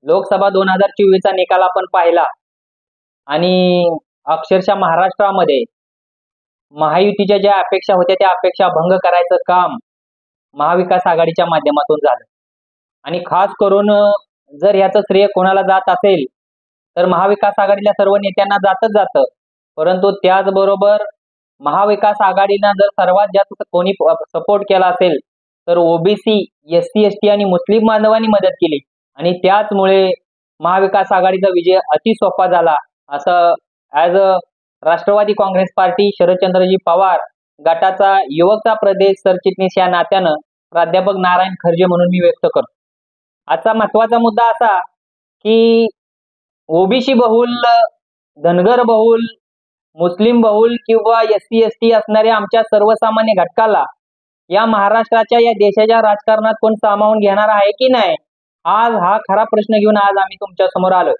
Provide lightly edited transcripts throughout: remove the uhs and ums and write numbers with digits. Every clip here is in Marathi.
लोकसभा 2024चा निकाल आपण पाहिला आणि अक्षरशः महाराष्ट्रामध्ये महायुतीच्या ज्या अपेक्षा होत्या त्या अपेक्षा भंग करायचं काम महाविकास आघाडीच्या माध्यमातून झालं. आणि खास करून जर याचं श्रेय कोणाला जात असेल तर महाविकास आघाडीच्या सर्व नेत्यांना जातच जातं. परंतु त्याचबरोबर महाविकास आघाडीनं जर सर्वात जास्त कोणी सपोर्ट केला असेल तर ओबीसी, एससी, एसटी आणि मुस्लिम बांधवांनी मदत केली आणि त्याचमुळे महाविकास आघाडीचा विजय अतिसोपा झाला असं as a Rashtravadi Congress party Sharadchandraji Pawar गटाचा युवकचा प्रदेश सरचिटणीस या नात्यानं प्राध्यापक नारायण खर्जे म्हणून मी व्यक्त करतो. आजचा महत्वाचा मुद्दा असा की ओबीसी बहुल, धनगर बहुल, मुस्लिम बहुल किंवा एससी एसटी असणाऱ्या आमच्या सर्वसामान्य घटकाला या महाराष्ट्राच्या या देशाच्या राजकारणात कोण सामावून घेणार आहे की नाही, आज हा खरा प्रश्न घेऊन आज आम्ही तुमच्या समोर आलो.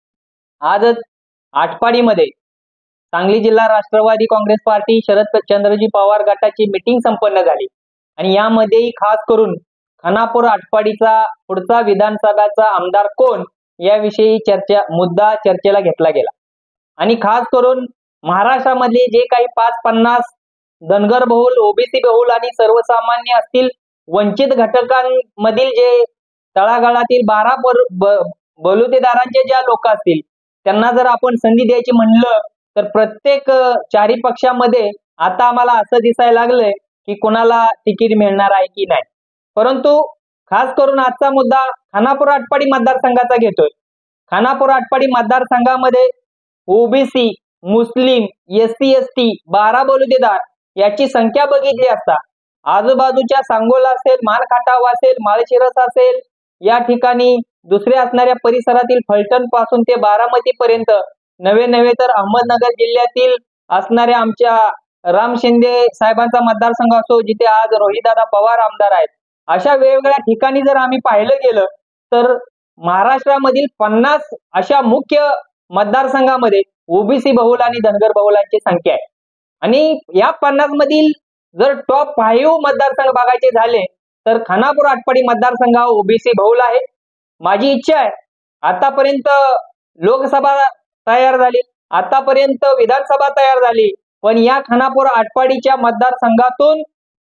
आजच आटपाडीमध्ये सांगली जिल्हा राष्ट्रवादी काँग्रेस पार्टी शरदचंद्रजी पवार गटाची मीटिंग संपन्न झाली आणि यामध्येही खास करून खानापूर आटपाडीचा पुढचा विधानसभेचा आमदार कोण याविषयी मुद्दा चर्चेला घेतला गेला. आणि खास करून महाराष्ट्रामधले जे काही 5-50 धनगर बहुल, ओबीसी बहुल आणि सर्वसामान्य असतील वंचित घटकांमधील जे तळागाळातील 12 बलुतेदारांचे ज्या लोक असतील त्यांना जर आपण संधी द्यायची म्हणलं तर प्रत्येक चारी पक्षामध्ये आता आम्हाला असं दिसायला लागलंय की कोणाला तिकीट मिळणार आहे की नाही. परंतु खास करून आजचा मुद्दा खानापूर आटपाडी मतदारसंघाचा घेतोय. खानापूर आटपाडी मतदारसंघामध्ये ओबीसी, मुस्लिम, एससी, एसटी 12 बलुतेदार याची संख्या बघितली असता आजूबाजूच्या सांगोला असेल, मानखाटाव असेल, माळशिरस असेल, या ठिकाणी दुसऱ्या असणाऱ्या परिसरातील फलटण पासून ते बारामती पर्यंत नवे तर अहमदनगर जिल्ह्यातील असणाऱ्या आमच्या राम शिंदे साहेबांचा मतदारसंघ असो जिथे आज रोहितदादा पवार आमदार आहेत, अशा वेगवेगळ्या ठिकाणी जर आम्ही पाहिलं गेलं तर महाराष्ट्रामधील 50 अशा मुख्य मतदारसंघामध्ये ओबीसी बहुल आणि धनगर बहुलांची संख्या आहे. आणि या 50 मधील जर टॉप 5 मतदारसंघ बघायचे झाले तर खानापूर आटपाडी मतदारसंघ ओबीसी बहुल आहे. माझी इच्छा आहे आतापर्यंत लोकसभा तयार झाली, आतापर्यंत विधानसभा तयार झाली, पण या खानापूर आटपाडीच्या मतदारसंघातून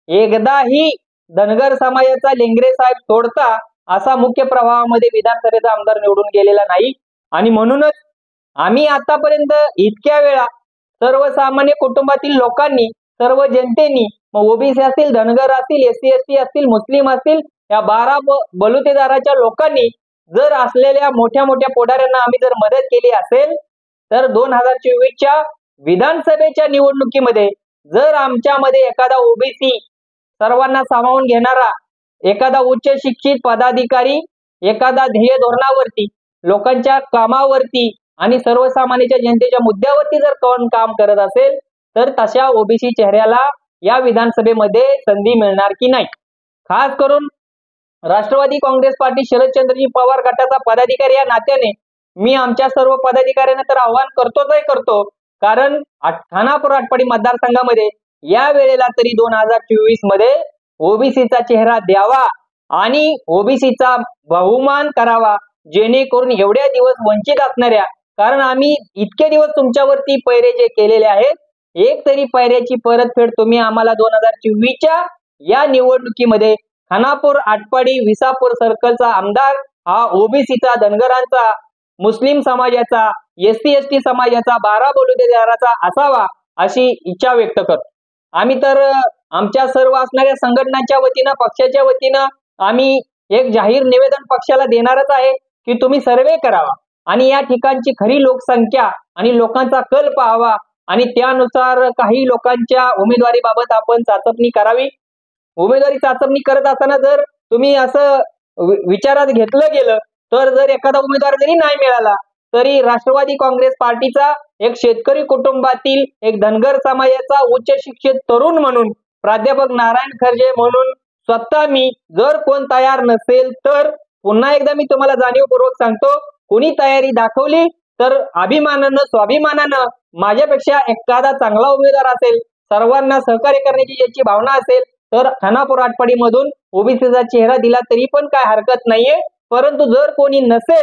एकदाही धनगर समाजाचा लेंगरे साहेब सोडता असा मुख्य प्रवाहामध्ये विधानसभेचा आमदार निवडून गेलेला नाही. आणि म्हणूनच आम्ही आतापर्यंत इतक्या वेळा सर्वसामान्य कुटुंबातील लोकांनी, सर्व जनतेनी, मग ओबीसी असतील, धनगर असतील, एससी एसटी असतील, मुस्लिम असतील, या 12 बलुतेदाराच्या लोकांनी जर असलेल्या मोठ्या मोठ्या पुढाऱ्यांना आम्ही जर मदत केली असेल तर 2024च्या विधानसभेच्या निवडणुकीमध्ये जर आमच्यामध्ये एखादा ओबीसी, सर्वांना सामावून घेणारा एखादा उच्च शिक्षित पदाधिकारी एखादा ध्येय धोरणावरती, लोकांच्या कामावरती आणि सर्वसामान्यांच्या जनतेच्या मुद्द्यावरती जर कोण काम करत असेल तर तशा ओबीसी चेहऱ्याला या विधानसभेमध्ये संधी मिळणार की नाही. खास करून राष्ट्रवादी काँग्रेस पार्टी शरदचंद्रजी पवार गटाचा पदाधिकारी या नात्याने मी आमच्या सर्व पदाधिकाऱ्यांना तर आवाहन करतो, कारण खानापूर आटपाडी मतदारसंघामध्ये या वेळेला तरी 2024 मध्ये ओबीसीचा चेहरा द्यावा आणि ओबीसीचा बहुमान करावा, जेणेकरून एवढ्या दिवस वंचित असणाऱ्या, कारण आम्ही इतके दिवस तुमच्यावरती पैरे जे केलेले आहेत, एक तरी पैऱ्याची परतफेड तुम्ही आम्हाला 2024च्या या निवडणुकीमध्ये खानापूर आटपाडी विसापूर सर्कलचा आमदार हा ओबीसीचा, धनगरांचा, मुस्लिम समाजाचा, एससी एसटी समाजाचा, 12 बलुतेदाराचा असावा अशी इच्छा व्यक्त करतो. आम्ही तर आमच्या सर्व असणाऱ्या संघटनांच्या वतीनं, पक्षाच्या वतीनं आम्ही एक जाहीर निवेदन पक्षाला देणारच आहे की तुम्ही सर्वे करावा आणि या ठिकाणची खरी लोकसंख्या आणि लोकांचा कल पाहावा आणि त्यानुसार काही लोकांच्या उमेदवारीबाबत आपण चाचपणी करावी. उमेदवारी चाचपणी करत असताना जर तुम्ही असं विचारात घेतलं गेलं तर जर एखादा उमेदवार जरी नाही मिळाला तरी राष्ट्रवादी काँग्रेस पार्टीचा एक शेतकरी कुटुंबातील एक धनगर समाजाचा उच्च शिक्षित तरुण म्हणून, प्राध्यापक नारायण खर्जे म्हणून स्वतः मी जर कोण तयार नसेल तर पुन्हा एकदा मी तुम्हाला जाणीवपूर्वक सांगतो, कोणी तयारी दाखवली तर अभिमानानं, स्वाभिमानानं माझ्यापेक्षा एखादा चांगला उमेदवार असेल, सर्वांना सहकार्य करण्याची ज्याची भावना असेल तर खानापूर आटपाडी मधून ओबीसीचा चेहरा दिला तरी पण काय हरकत नाहीये. परंतु जर कोणी नसेल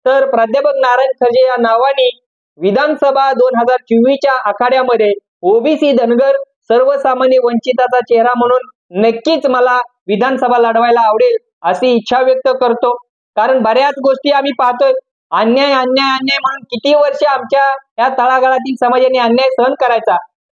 तर प्राध्यापक नारायण खर्जे या नावाने विधानसभा 2024च्या आखाड्यामध्ये ओबीसी धनगर सर्वसामान्य वंचिताचा चेहरा म्हणून नक्कीच मला विधानसभा लढवायला आवडेल अशी इच्छा व्यक्त करतो। कारण बऱ्याच गोष्टी आम्ही पाहतोय, अन्याय अन्याय अन्याय म्हणून किती वर्ष आमच्या या तळागाळातील समाजाने अन्याय सहन करायचा।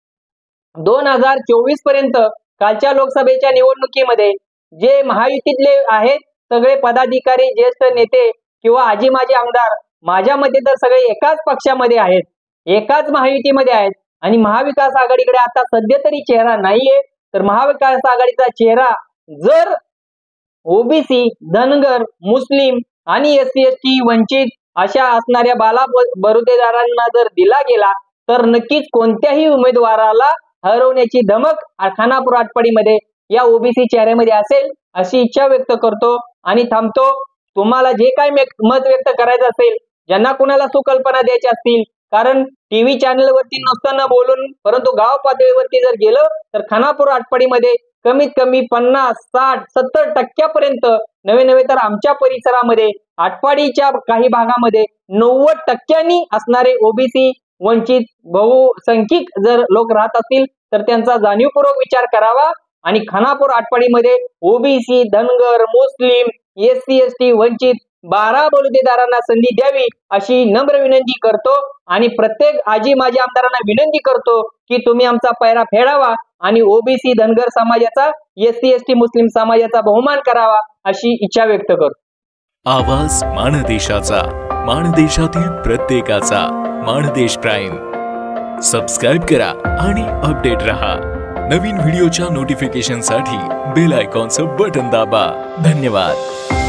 2024 पर्यंत कालच्या लोकसभेच्या निवडणुकीमध्ये जे महायुतीतले आहेत सगळे पदाधिकारी, ज्येष्ठ नेते किंवा आजी माजी आमदार माझ्या मते तर सगळे एकाच पक्षामध्ये आहेत, एकाच महायुतीमध्ये आहेत आणि महाविकास आघाडीकडे आता सध्या तरी चेहरा नाहीये। तर महाविकास आघाडीचा चेहरा जर ओबीसी, धनगर, मुस्लिम आणि एससी एसटी वंचित अशा असणाऱ्या बाला बरुदेदारांना जर दिला गेला तर नक्कीच कोणत्याही उमेदवाराला हरवण्याची धमक खानापूर आटपाडीमध्ये या ओबीसी चेहऱ्यामध्ये असेल अशी इच्छा व्यक्त करतो आणि थांबतो। तुम्हाला जे काही मत व्यक्त करायचं असेल, ज्यांना कुणाला सुकल्पना द्यायच्या असतील, कारण टीव्ही चॅनलवरती नुसतं न बोलून परंतु गाव पातळीवरती जर गेलं तर खानापूर आटपाडीमध्ये कमीत कमी 50, 60, 70% नवे तर आमच्या परिसरामध्ये आटपाडीच्या काही भागामध्ये 90% असणारे ओबीसी वंचित बहुसंख्यिक जर लोक राहत असतील तर त्यांचा जाणीवपूर्वक विचार करावा आणि खानापूर आटपाडीमध्ये OBC, Dhangar, Muslim, SC ST वंचित 12 बलुतेदारांना संधी द्यावी अशी नम्र विनंती करतो आणि प्रत्येक आजी माजी आमदारांना विनंती करतो की तुम्ही आमचा पैरा फेडावा आणि ओबीसी, धनगर समाजाचा, एससी एसटी मुस्लिम समाजाचा बहुमान करावा अशी इच्छा व्यक्त करतो। आवाज माणदेशाचा, माणदेशातील प्रत्येकाचा, माणदेश प्राईम। सबस्क्राइब करा आणि अपडेट रहा। नवीन व्हिडिओच्या नोटिफिकेशनसाठी बेल आयकॉनचं बटन दाबा। धन्यवाद।